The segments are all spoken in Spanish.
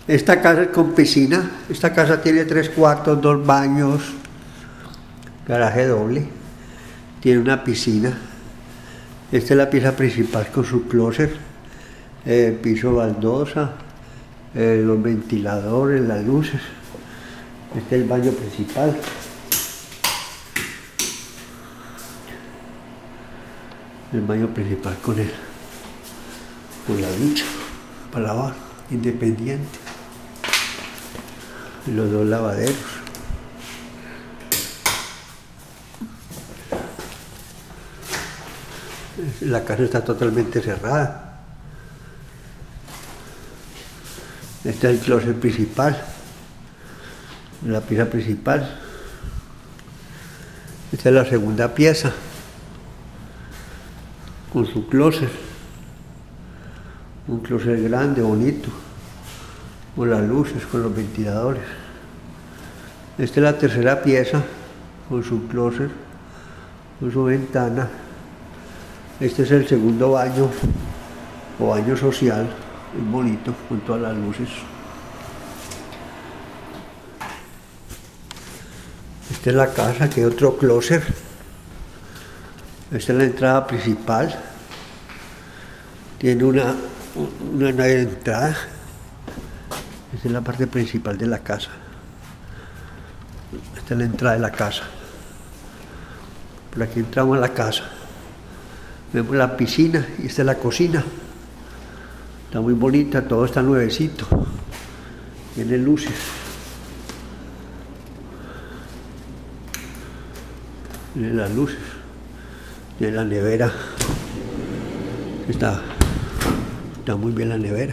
Esta casa es con piscina. Esta casa tiene 3 cuartos, 2 baños, garaje doble. Tiene una piscina. Esta es la pieza principal con su closet, piso baldosa, los ventiladores, las luces. Este es el baño principal. El baño principal con la ducha para lavar, independiente. Y los 2 lavaderos. La casa está totalmente cerrada. Este es el closet principal, la pieza principal. Esta es la segunda pieza, con su closet. Un closet grande, bonito, con las luces, con los ventiladores. Esta es la tercera pieza, con su closet, con su ventana. Este es el segundo baño, o baño social, es bonito, con todas las luces. Esta es la casa, que hay otro closet. Esta es la entrada principal. Tiene una entrada. Esta es la parte principal de la casa. Esta es la entrada de la casa. Por aquí entramos a la casa. Vemos la piscina y esta es la cocina. Está muy bonita, todo está nuevecito. Tiene luces. Tiene las luces. Tiene la nevera. Está muy bien la nevera.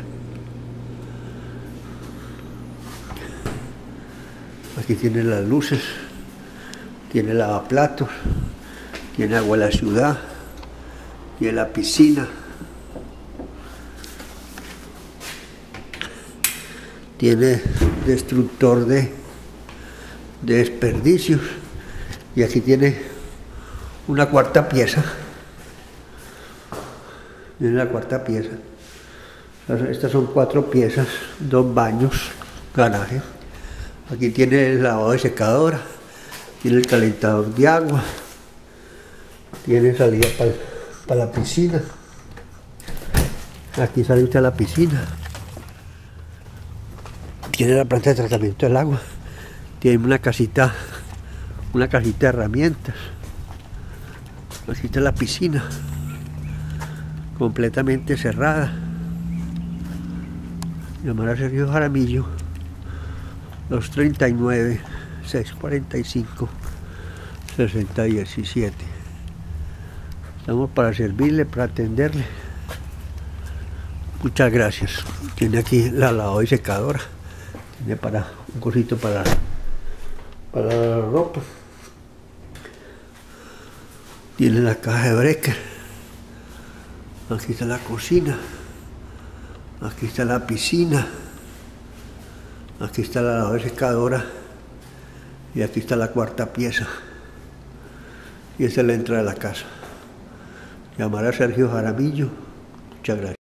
Aquí tiene las luces. Tiene lavaplatos. Tiene agua de la ciudad. Tiene la piscina. Tiene destructor de desperdicios. Y aquí tiene una cuarta pieza. Tiene la cuarta pieza. Estas son 4 piezas, 2 baños, garaje. Aquí tiene el lavado de secadora. Tiene el calentador de agua. Tiene salida para la piscina. Aquí sale usted a la piscina. Tiene la planta de tratamiento del agua. Tiene una casita de herramientas. Aquí está la piscina, completamente cerrada. Llamar a Sergio Jaramillo, 239-645-6017. Estamos para servirle, para atenderle. Muchas gracias. Tiene aquí la lavadora y secadora. Tiene un cosito para la ropa. Tiene la caja de breaker. Aquí está la cocina. Aquí está la piscina. Aquí está la lavadora y secadora. Y aquí está la cuarta pieza. Y esta es la entrada de la casa. Llamar a Sergio Jaramillo. Muchas gracias.